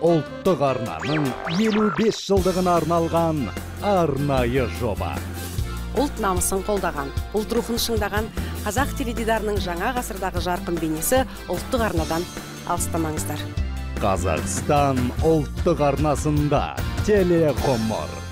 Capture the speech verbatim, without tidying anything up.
ұлттық арнаның елу беш жылдығына арналған арнайы жоба. Ұлт намысын қолдаған, ұлт рухын шыңдаған қазақ теледидарының жаңа ғасырдағы жарқын бейнесі ұлттық арнадан алыстамаңыздар. Қазақстан ұлттық арнасында телеғұмыр.